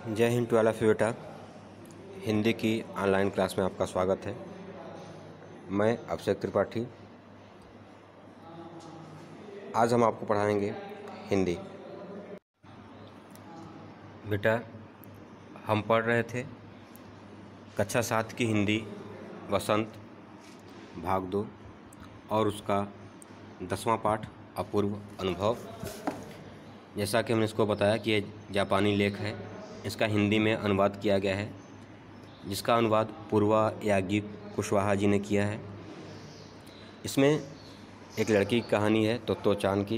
जय हिंद to all of you बेटा। हिंदी की ऑनलाइन क्लास में आपका स्वागत है। मैं अभिषेक त्रिपाठी। आज हम आपको पढ़ाएंगे हिंदी। बेटा, हम पढ़ रहे थे कक्षा 7 की हिंदी वसंत भाग 2 और उसका 10वां पाठ अपूर्व अनुभव। जैसा कि हमने इसको बताया कि ये जापानी लेख है, इसका हिंदी में अनुवाद किया गया है, जिसका अनुवाद पूर्वा याज्ञिक कुशवाहा जी ने किया है। इसमें एक लड़की की कहानी है तोत्तो-चान की,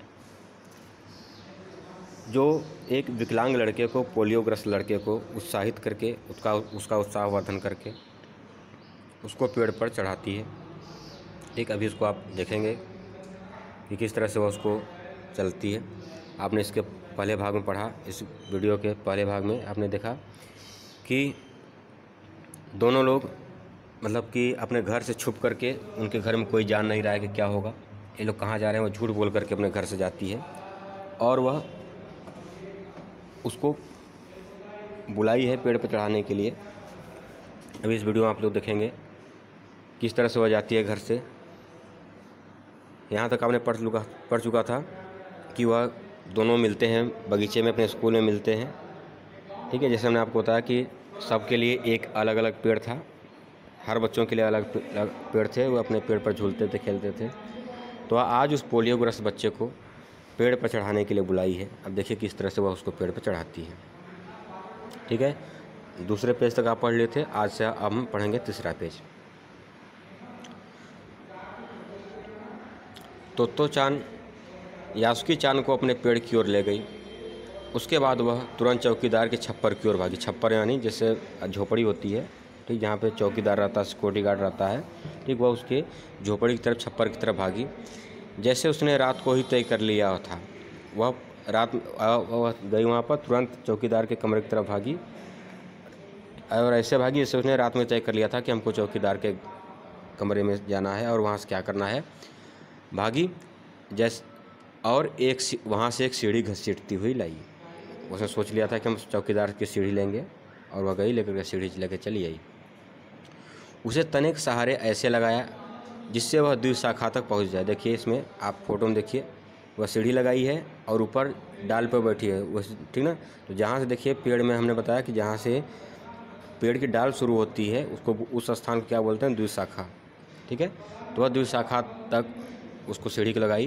जो एक विकलांग लड़के को, पोलियोग्रस्त लड़के को उत्साहित करके उसका उत्साहवर्धन करके उसको पेड़ पर चढ़ाती है। ठीक, अभी इसको आप देखेंगे कि किस तरह से वह उसको चलती है। आपने इसके पहले भाग में पढ़ा, इस वीडियो के पहले भाग में आपने देखा कि दोनों लोग मतलब कि अपने घर से छुप करके, उनके घर में कोई जान नहीं रहा है कि क्या होगा, ये लोग कहाँ जा रहे हैं, वो झूठ बोल करके अपने घर से जाती है और वह उसको बुलाई है पेड़ पर चढ़ाने के लिए। अभी इस वीडियो में आप लोग देखेंगे किस तरह से वह जाती है घर से। यहाँ तक आपने पढ़ चुका था कि वह दोनों मिलते हैं बगीचे में, अपने स्कूल में मिलते हैं। ठीक है, जैसे हमने आपको बताया कि सबके लिए एक अलग अलग पेड़ था, हर बच्चों के लिए अलग पेड़ थे, वो अपने पेड़ पर झूलते थे, खेलते थे। तो आज उस पोलियोग्रस्त बच्चे को पेड़ पर चढ़ाने के लिए बुलाई है। अब देखिए किस तरह से वह उसको पेड़ पर चढ़ाती है। ठीक है, दूसरे पेज तक आप पढ़ लिए थे, आज से अब हम पढ़ेंगे तीसरा पेज। तोत्तो-चान यासुकी-चान को अपने पेड़ की ओर ले गई। उसके बाद वह तुरंत चौकीदार के छप्पर की ओर भागी। छप्पर यानी जैसे झोपड़ी होती है, ठीक, जहाँ पे चौकीदार रहता है, सिक्योरिटी गार्ड रहता है, ठीक, वह उसके झोपड़ी की तरफ, छप्पर की तरफ भागी। जैसे उसने रात को ही तय कर लिया था, वह गई वहाँ पर, तुरंत चौकीदार के कमरे की तरफ भागी और ऐसे भागी जैसे उसने रात में तय कर लिया था कि हमको चौकीदार के कमरे में जाना है और वहाँ से क्या करना है। भागी जैसे और वहाँ से एक सीढ़ी घसीटती हुई लाई। उसने सोच लिया था कि हम चौकीदार की सीढ़ी लेंगे और वह गई, लेकर के सीढ़ी लेकर चली आई। उसे तने के सहारे ऐसे लगाया जिससे वह द्विशाखा तक पहुंच जाए। देखिए इसमें आप फोटो में देखिए, वह सीढ़ी लगाई है और ऊपर डाल पर बैठी है वह, ठीक ना। तो जहाँ से देखिए पेड़ में हमने बताया कि जहाँ से पेड़ की डाल शुरू होती है उसको, उस स्थान को क्या बोलते हैं, द्विशाखा। ठीक है, तो वह द्विशाखा तक उसको सीढ़ी को लगाई।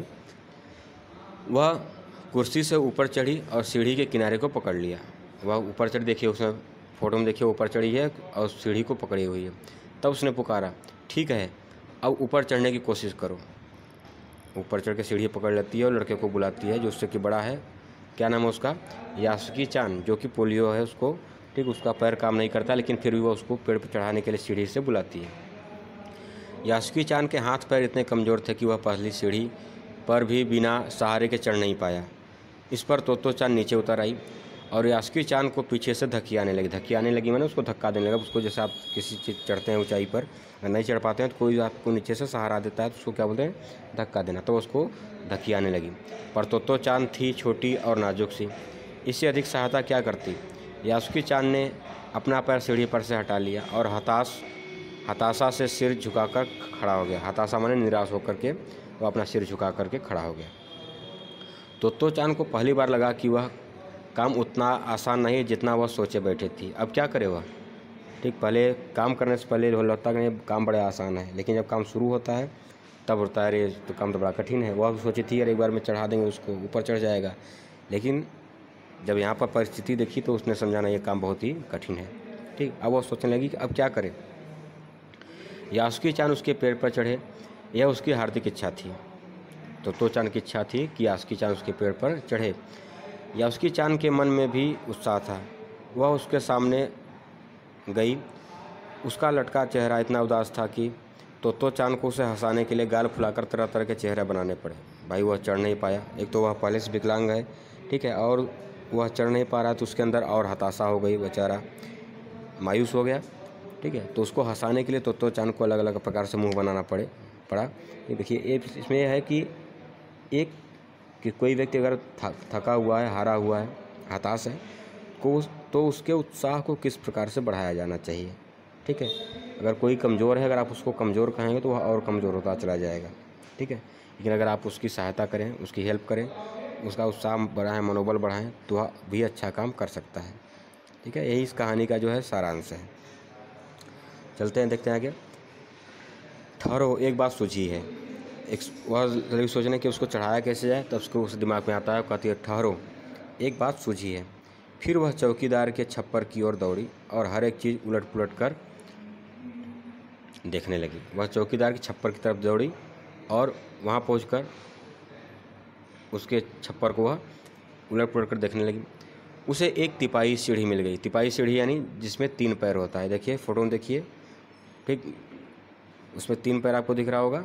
वह कुर्सी से ऊपर चढ़ी और सीढ़ी के किनारे को पकड़ लिया। वह ऊपर चढ़ी, देखिए उसमें फ़ोटो में देखिए ऊपर चढ़ी है और सीढ़ी को पकड़ी हुई है। तब उसने पुकारा, ठीक है अब ऊपर चढ़ने की कोशिश करो। ऊपर चढ़ के सीढ़ी पकड़ लेती है और लड़के को बुलाती है जो उससे कि बड़ा है। क्या नाम है उसका, यासुकी-चान, जो कि पोलियो है उसको, ठीक, उसका पैर काम नहीं करता, लेकिन फिर भी वह उसको पेड़ पर चढ़ाने के लिए सीढ़ी से बुलाती है। यासुकी-चान के हाथ पैर इतने कमज़ोर थे कि वह पहली सीढ़ी पर भी बिना सहारे के चढ़ नहीं पाया। इस पर तोत्तो-चान नीचे उतर आई और यासुकी-चान को पीछे से धकियाने लगी मैंने उसको धक्का देने लगा। उसको जैसे आप किसी चीज़ चढ़ते हैं ऊंचाई पर, अगर नहीं चढ़ पाते हैं तो कोई आपको नीचे से सहारा देता है तो उसको क्या बोलते हैं, धक्का देना। तो उसको धकियाने लगी, पर तोत्तो-चान थी छोटी और नाजुक सी, इससे अधिक सहायता क्या करती। यासुकी-चान ने अपना पैर सीढ़ी पर से हटा लिया और हताशा से सिर झुकाकर खड़ा हो गया। हताशा माने निराश होकर के वह अपना सिर झुका करके खड़ा हो गया। तोत्तो-चान को पहली बार लगा कि वह काम उतना आसान नहीं जितना वह सोचे बैठे थी। अब क्या करे वह, ठीक, पहले काम करने से पहले लगता है कि काम बड़ा आसान है, लेकिन जब काम शुरू होता है तब होता है अरे तो काम तो बड़ा कठिन है। वह सोची थी अरे एक बार में चढ़ा देंगे उसको, ऊपर चढ़ जाएगा, लेकिन जब यहाँ पर परिस्थिति देखी तो उसने समझा नहीं ये काम बहुत ही कठिन है। ठीक, अब वह सोचने लगी कि अब क्या करे। यासुकी-चान उसके पेड़ पर चढ़े, यह उसकी हार्दिक इच्छा थी। तोत्तो-चान की इच्छा थी कि यासुकी-चान उसके पेड़ पर चढ़े। यासुकी-चान के मन में भी उत्साह था। वह उसके सामने गई। उसका लटका चेहरा इतना उदास था कि तोत्तो-चान को उसे हंसाने के लिए गाल फुलाकर तरह तरह के चेहरे बनाने पड़े। भाई वह चढ़ नहीं पाया, एक तो वह पहले से विकलांग है, ठीक है, और वह चढ़ नहीं पा रहा तो उसके अंदर और हताशा हो गई, बेचारा मायूस हो गया। ठीक है, तो उसको हंसाने के लिए तोत्तो-चान को अलग अलग प्रकार से मुँह बनाना पड़ा। ये देखिए इसमें यह है कि कोई व्यक्ति अगर थका हुआ है, हारा हुआ है, हताश है, तो उसके उत्साह को किस प्रकार से बढ़ाया जाना चाहिए। ठीक है, अगर कोई कमज़ोर है, अगर आप उसको कमज़ोर कहेंगे तो वह और कमज़ोर होता चला जाएगा। ठीक है, लेकिन अगर आप उसकी सहायता करें, उसकी हेल्प करें, उसका उत्साह बढ़ाएं, मनोबल बढ़ाएं, तो वह भी अच्छा काम कर सकता है। ठीक है, यही इस कहानी का जो है सारांश है। चलते हैं, देखते हैं आगे। ठहरो, एक बात सूझी है। वह लड़की सोचने कि उसको चढ़ाया कैसे जाए, तब उसको उस दिमाग में आता है, कहती है ठहरो, एक बात सूझी है। फिर वह चौकीदार के छप्पर की ओर दौड़ी और हर एक चीज़ उलट पुलट कर देखने लगी। वह चौकीदार के छप्पर की तरफ दौड़ी और वहाँ पहुंचकर उसके छप्पर को वह उलट पुलट कर देखने लगी। उसे एक तिपाही सीढ़ी मिल गई। तिपाही सीढ़ी यानी जिसमें 3 पैर होता है। देखिए फ़ोटो में देखिए, ठीक, उसमें 3 पैर आपको दिख रहा होगा।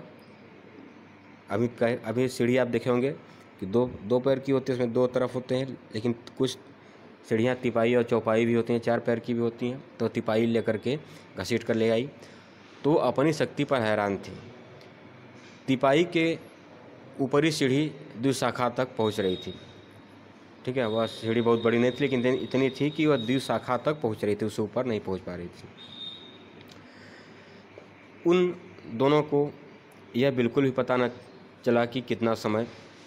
अभी सीढ़ी आप देखे होंगे कि दो पैर की होती है, उसमें 2 तरफ होते हैं, लेकिन कुछ सीढ़ियाँ तिपाही और चौपाई भी होती हैं, 4 पैर की भी होती हैं। तो तिपाही लेकर के घसीट कर ले आई, तो अपनी शक्ति पर हैरान थी। तिपाही के ऊपरी सीढ़ी द्विशाखा तक पहुंच रही थी। ठीक है, वह सीढ़ी बहुत बड़ी नहीं थी, लेकिन इतनी थी कि वह द्विशाखा तक पहुंच रही थी, उससे ऊपर नहीं पहुंच पा रही थी। उन दोनों को यह बिल्कुल भी पता न चला कि कितना समय।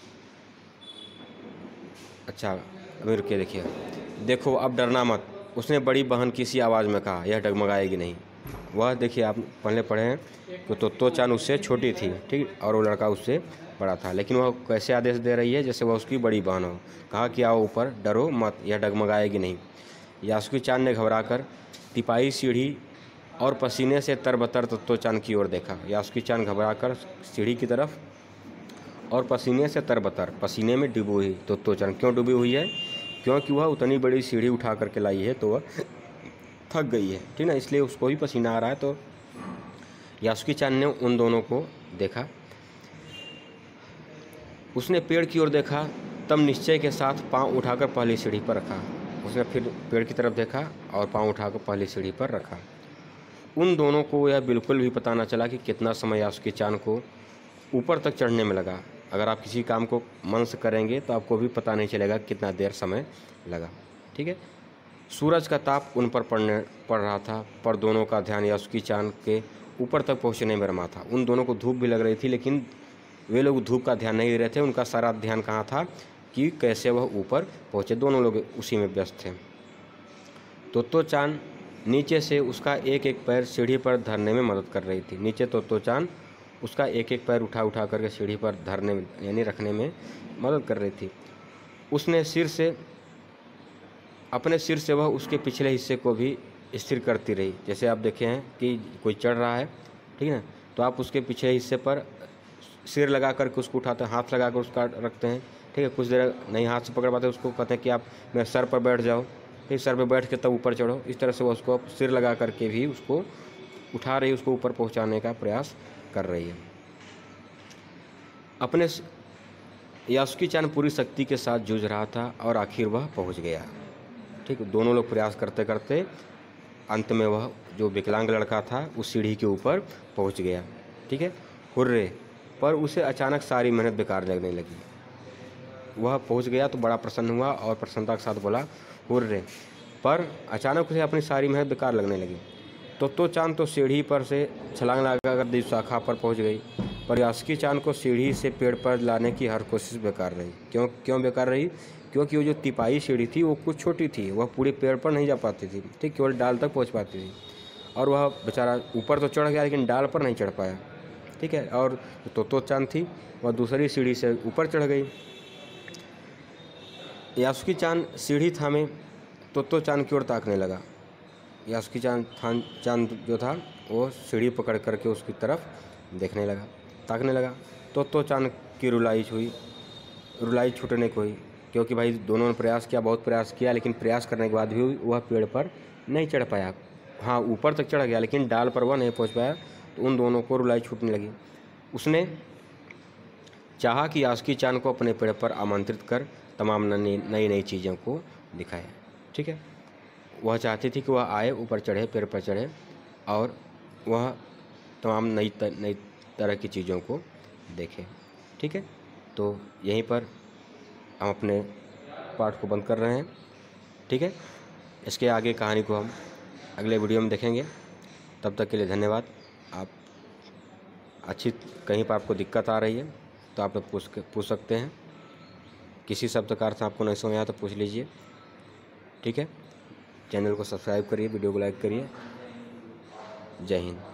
अच्छा, अभी रुकिए, देखिए, देखो अब डरना मत, उसने बड़ी बहन की सी आवाज़ में कहा, यह डगमगाएगी नहीं। वह देखिए, आप पहले पढ़े हैं कि तो चान उससे छोटी थी, ठीक, और वो लड़का उससे बड़ा था, लेकिन वह कैसे आदेश दे रही है जैसे वह उसकी बड़ी बहन हो। कहा कि आओ ऊपर, डरो मत, यह डगमगाएगी नहीं। यासुकी चान ने घबराकर तिपाही सीढ़ी और पसीने से तरबतर तत्तो चान की ओर देखा। यासुकी चान घबराकर सीढ़ी की तरफ और पसीने से तरबतर, पसीने में डूबी हुई तत्तो चान। क्यों डूबी हुई है? क्योंकि वह उतनी बड़ी सीढ़ी उठा करके लाई है, तो वह थक गई है, ठीक ना, इसलिए उसको भी पसीना आ रहा है। तो यासुकी चान ने उन दोनों को देखा। उसने पेड़ की ओर देखा, तब निश्चय के साथ पांव उठाकर पहली सीढ़ी पर रखा। उसने फिर पेड़ की तरफ देखा और पांव उठाकर पहली सीढ़ी पर रखा। उन दोनों को यह बिल्कुल भी पता न चला कि कितना समय यासुकी चान को ऊपर तक चढ़ने में लगा। अगर आप किसी काम को मन से करेंगे तो आपको भी पता नहीं चलेगा कितना देर समय लगा। ठीक है, सूरज का ताप उन पर पड़ रहा था, पर दोनों का ध्यान यासुकी चान के ऊपर तक पहुंचने में रमा था। उन दोनों को धूप भी लग रही थी, लेकिन वे लोग धूप का ध्यान नहीं दे रहे थे। उनका सारा ध्यान कहाँ था कि कैसे वह ऊपर पहुँचे। दोनों लोग उसी में व्यस्त थे। तोत्तो चान नीचे से उसका एक एक पैर सीढ़ी पर धरने में मदद कर रही थी। नीचे तोत्तो चान उसका एक एक पैर उठा करके सीढ़ी पर धरने में यानी रखने में मदद कर रही थी। उसने अपने सिर से वह उसके पिछले हिस्से को भी स्थिर करती रही। जैसे आप देखे हैं कि कोई चढ़ रहा है, ठीक है, तो आप उसके पिछले हिस्से पर सिर लगा करके उसको उठाते हैं, हाथ लगा कर उसका रखते हैं। ठीक है, कुछ देर नहीं हाथ से पकड़ पाते उसको कहते हैं कि आप मेरे सर पर बैठ जाओ, फिर सर पर बैठ के तब ऊपर चढ़ो। इस तरह से वो उसको सिर लगा करके भी उसको उठा रही, उसको ऊपर पहुंचाने का प्रयास कर रही है। अपने यासुकी चान पूरी शक्ति के साथ जूझ रहा था और आखिर वह पहुंच गया। ठीक, दोनों लोग प्रयास करते करते अंत में वह जो विकलांग लड़का था उस सीढ़ी के ऊपर पहुंच गया। ठीक है, हुर्रे! पर उसे अचानक सारी मेहनत बेकार लगने लगी। वह पहुंच गया तो बड़ा प्रसन्न हुआ और प्रसन्नता के साथ बोला हुर्रे! पर अचानक उसे अपनी सारी मेहनत बेकार लगने लगी। तोत्तो चान तो सीढ़ी पर से छलांग लगाकर द्विशाखा पर पहुंच गई, पर यासुकी चान को सीढ़ी से पेड़ पर लाने की हर कोशिश बेकार रही। क्यों बेकार रही? क्योंकि वो जो तिपाही सीढ़ी थी वो कुछ छोटी थी, वह पूरे पेड़ पर नहीं जा पाती थी, ठीक, केवल डाल तक पहुंच पाती थी। और वह बेचारा ऊपर तो चढ़ गया लेकिन डाल पर नहीं चढ़ पाया। ठीक है, और तोत्तो चान थी वह दूसरी सीढ़ी से ऊपर चढ़ गई। यासुकी चान सीढ़ी थामे तोत्तो चान की ओर ताकने लगा। यासुकी चान जो था वो सीढ़ी पकड़ करके उसकी तरफ देखने लगा, ताकने लगा। तोत्तो चान की रुलाई छूटने को हुई, क्योंकि भाई दोनों ने प्रयास किया, बहुत प्रयास किया, लेकिन प्रयास करने के बाद भी वह पेड़ पर नहीं चढ़ पाया। हाँ, ऊपर तक चढ़ गया लेकिन डाल पर वह नहीं पहुंच पाया, तो उन दोनों को रुलाई छूटने लगी। उसने चाहा कि यासुकी चान को अपने पेड़ पर आमंत्रित कर तमाम नई नई चीज़ों को दिखाए। ठीक है, वह चाहती थी कि वह आए, ऊपर चढ़े, पेड़ पर चढ़े और वह तमाम नई तरह की चीज़ों को देखे। ठीक है, तो यहीं पर हम अपने पाठ को बंद कर रहे हैं। ठीक है, इसके आगे कहानी को हम अगले वीडियो में देखेंगे। तब तक के लिए धन्यवाद। आप कहीं पर आपको दिक्कत आ रही है तो आप लोग पूछ सकते हैं। किसी शब्द का अर्थ आपको नहीं समझ आया तो पूछ लीजिए। ठीक है, चैनल को सब्सक्राइब करिए, वीडियो को लाइक करिए। जय हिंद।